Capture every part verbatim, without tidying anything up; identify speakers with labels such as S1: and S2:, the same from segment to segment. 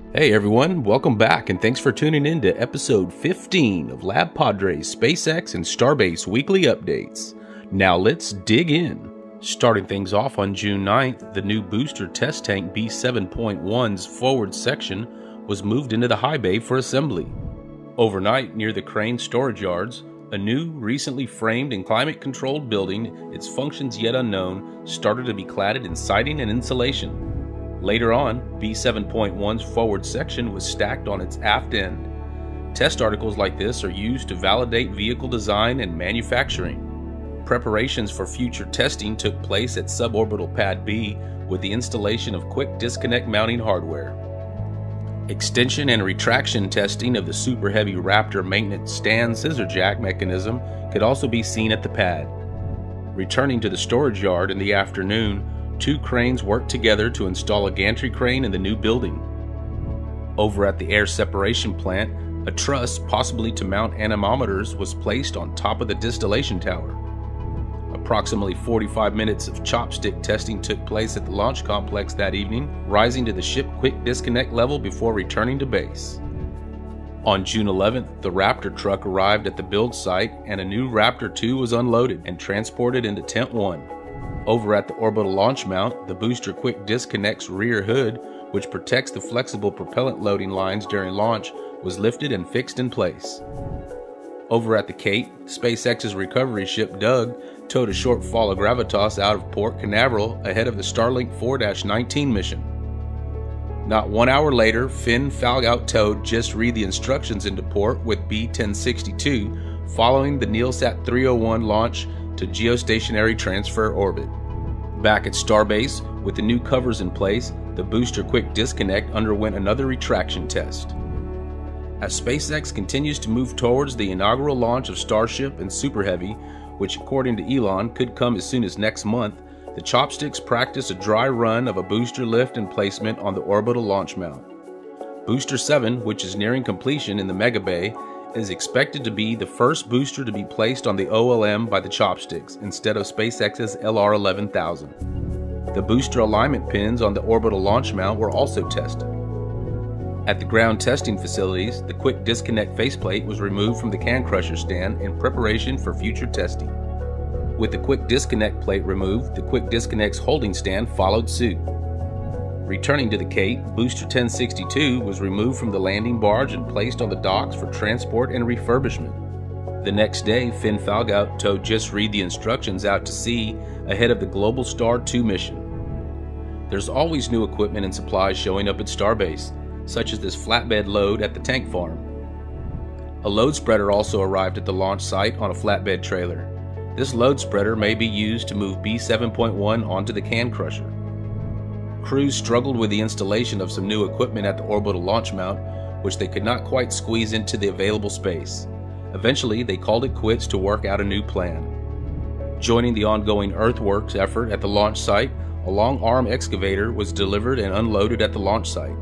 S1: Hey everyone, welcome back and thanks for tuning in to episode fifteen of LabPadre's SpaceX and Starbase weekly updates. Now let's dig in. Starting things off on June ninth, the new booster test tank B seven point one's forward section was moved into the high bay for assembly. Overnight, near the crane storage yards, a new, recently framed and climate-controlled building, its functions yet unknown, started to be cladded in siding and insulation. Later on, B seven point one's forward section was stacked on its aft end. Test articles like this are used to validate vehicle design and manufacturing. Preparations for future testing took place at suborbital Pad B with the installation of quick disconnect mounting hardware. Extension and retraction testing of the Super Heavy Raptor maintenance stand scissor jack mechanism could also be seen at the pad. Returning to the storage yard in the afternoon, two cranes worked together to install a gantry crane in the new building. Over at the air separation plant, a truss, possibly to mount anemometers, was placed on top of the distillation tower. Approximately forty-five minutes of chopstick testing took place at the launch complex that evening, rising to the ship quick disconnect level before returning to base. On June eleventh, the Raptor truck arrived at the build site and a new Raptor two was unloaded and transported into Tent one. Over at the orbital launch mount, the booster quick disconnect's rear hood, which protects the flexible propellant loading lines during launch, was lifted and fixed in place. Over at the Cape, SpaceX's recovery ship Doug towed a short fall of gravitas out of Port Canaveral ahead of the Starlink four dash nineteen mission. Not one hour later, Finn Falgout towed Just Read the Instructions into port with B ten sixty-two following the Neilsat three oh one launch to geostationary transfer orbit. Back at Starbase, with the new covers in place, the booster quick disconnect underwent another retraction test. As SpaceX continues to move towards the inaugural launch of Starship and Super Heavy, which according to Elon could come as soon as next month, the Chopsticks practice a dry run of a booster lift and placement on the orbital launch mount. Booster seven, which is nearing completion in the Mega Bay, is expected to be the first booster to be placed on the O L M by the Chopsticks instead of SpaceX's L R eleven thousand. The booster alignment pins on the orbital launch mount were also tested. At the ground testing facilities, the quick disconnect faceplate was removed from the can crusher stand in preparation for future testing. With the quick disconnect plate removed, the quick disconnect's holding stand followed suit. Returning to the Cape, Booster ten sixty-two was removed from the landing barge and placed on the docks for transport and refurbishment. The next day, Finn Falgout towed Just Read the Instructions out to sea ahead of the Global Star two mission. There's always new equipment and supplies showing up at Starbase, such as this flatbed load at the tank farm. A load spreader also arrived at the launch site on a flatbed trailer. This load spreader may be used to move B seven point one onto the can crusher. Crews struggled with the installation of some new equipment at the orbital launch mount, which they could not quite squeeze into the available space. Eventually, they called it quits to work out a new plan. Joining the ongoing earthworks effort at the launch site, a long arm excavator was delivered and unloaded at the launch site.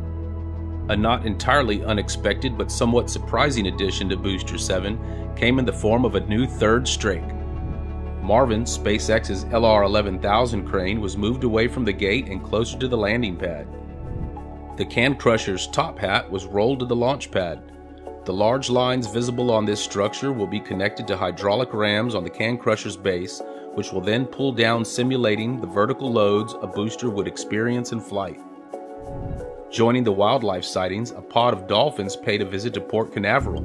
S1: A not entirely unexpected but somewhat surprising addition to Booster seven came in the form of a new third strake. Marvin, SpaceX's L R eleven thousand crane, was moved away from the gate and closer to the landing pad. The can crusher's top hat was rolled to the launch pad. The large lines visible on this structure will be connected to hydraulic rams on the can crusher's base, which will then pull down, simulating the vertical loads a booster would experience in flight. Joining the wildlife sightings, a pod of dolphins paid a visit to Port Canaveral.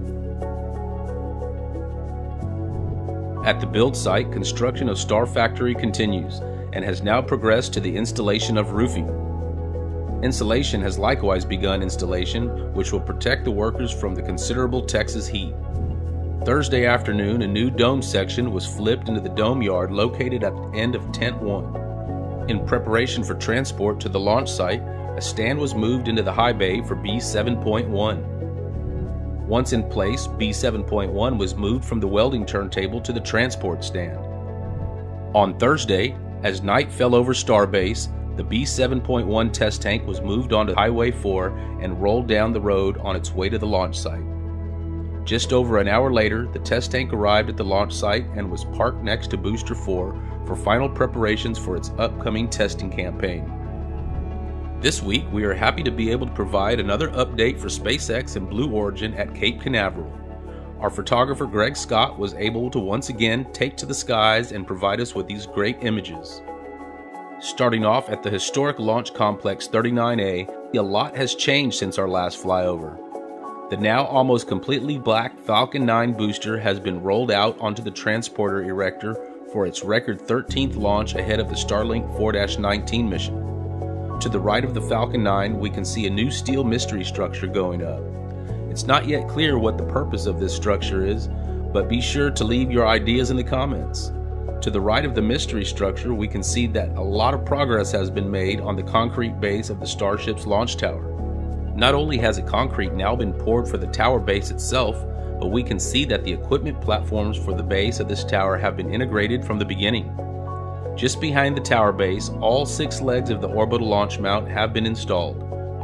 S1: At the build site, construction of Star Factory continues and has now progressed to the installation of roofing. Insulation has likewise begun installation, which will protect the workers from the considerable Texas heat. Thursday afternoon, a new dome section was flipped into the dome yard located at the end of Tent one. In preparation for transport to the launch site, a stand was moved into the high bay for B seven point one. Once in place, B seven point one was moved from the welding turntable to the transport stand. On Thursday, as night fell over Starbase, the B seven point one test tank was moved onto Highway four and rolled down the road on its way to the launch site. Just over an hour later, the test tank arrived at the launch site and was parked next to Booster four for final preparations for its upcoming testing campaign. This week, we are happy to be able to provide another update for SpaceX and Blue Origin at Cape Canaveral. Our photographer Greg Scott was able to once again take to the skies and provide us with these great images. Starting off at the historic Launch Complex thirty-nine A, a lot has changed since our last flyover. The now almost completely black Falcon nine booster has been rolled out onto the transporter erector for its record thirteenth launch ahead of the Starlink four dash nineteen mission. To the right of the Falcon nine, we can see a new steel mystery structure going up. It's not yet clear what the purpose of this structure is, but be sure to leave your ideas in the comments. To the right of the mystery structure, we can see that a lot of progress has been made on the concrete base of the Starships launch tower. Not only has the concrete now been poured for the tower base itself, but we can see that the equipment platforms for the base of this tower have been integrated from the beginning. Just behind the tower base, all six legs of the orbital launch mount have been installed.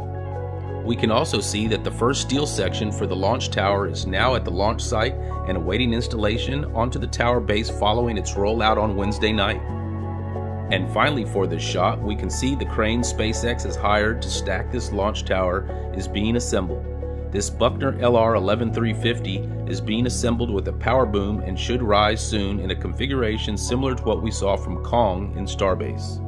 S1: We can also see that the first steel section for the launch tower is now at the launch site and awaiting installation onto the tower base following its rollout on Wednesday night. And finally, for this shot, we can see the crane SpaceX has hired to stack this launch tower is being assembled. This Buckner L R eleven three fifty is being assembled with a power boom and should rise soon in a configuration similar to what we saw from Kong in Starbase.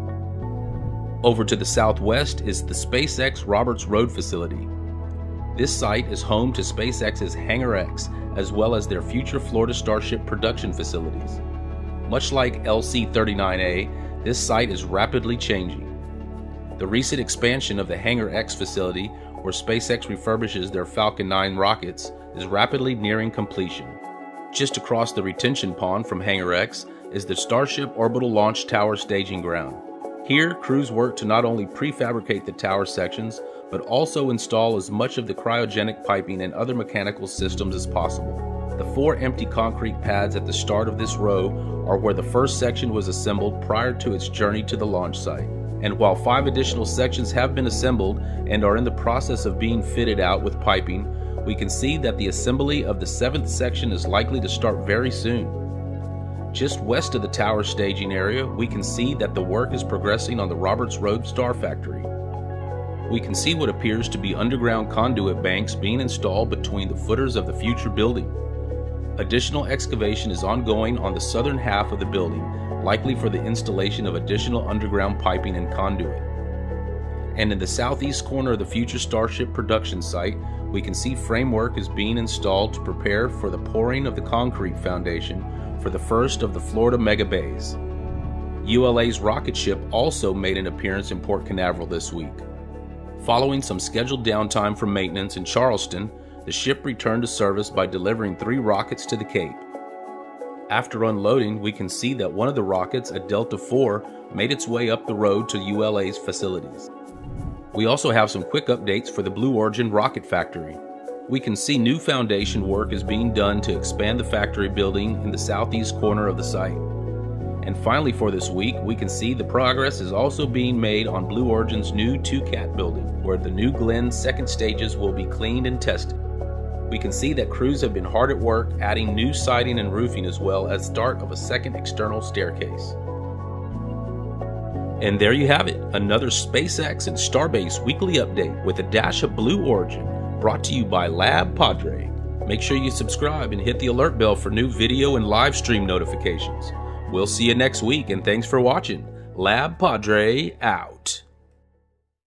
S1: Over to the southwest is the SpaceX Roberts Road facility. This site is home to SpaceX's Hangar X, as well as their future Florida Starship production facilities. Much like L C thirty-nine A, this site is rapidly changing. The recent expansion of the Hangar X facility, where SpaceX refurbishes their Falcon nine rockets, is rapidly nearing completion. Just across the retention pond from Hangar X is the Starship Orbital Launch Tower staging ground. Here, crews work to not only prefabricate the tower sections, but also install as much of the cryogenic piping and other mechanical systems as possible. The four empty concrete pads at the start of this row are where the first section was assembled prior to its journey to the launch site. And while five additional sections have been assembled and are in the process of being fitted out with piping, we can see that the assembly of the seventh section is likely to start very soon. Just west of the tower staging area, we can see that the work is progressing on the Roberts Road Star Factory. We can see what appears to be underground conduit banks being installed between the footers of the future building. Additional excavation is ongoing on the southern half of the building, likely for the installation of additional underground piping and conduit. And in the southeast corner of the future Starship production site, we can see framework is being installed to prepare for the pouring of the concrete foundation for the first of the Florida mega bays. U L A's rocket ship also made an appearance in Port Canaveral this week. Following some scheduled downtime for maintenance in Charleston, the ship returned to service by delivering three rockets to the Cape. After unloading, we can see that one of the rockets, a Delta four, made its way up the road to U L A's facilities. We also have some quick updates for the Blue Origin rocket factory. We can see new foundation work is being done to expand the factory building in the southeast corner of the site. And finally, for this week, we can see the progress is also being made on Blue Origin's new two cat building, where the new Glenn second stages will be cleaned and tested. We can see that crews have been hard at work adding new siding and roofing, as well as start of a second external staircase. And there you have it, another SpaceX and Starbase weekly update with a dash of Blue Origin, brought to you by LabPadre. Make sure you subscribe and hit the alert bell for new video and live stream notifications. We'll see you next week, and thanks for watching. LabPadre out.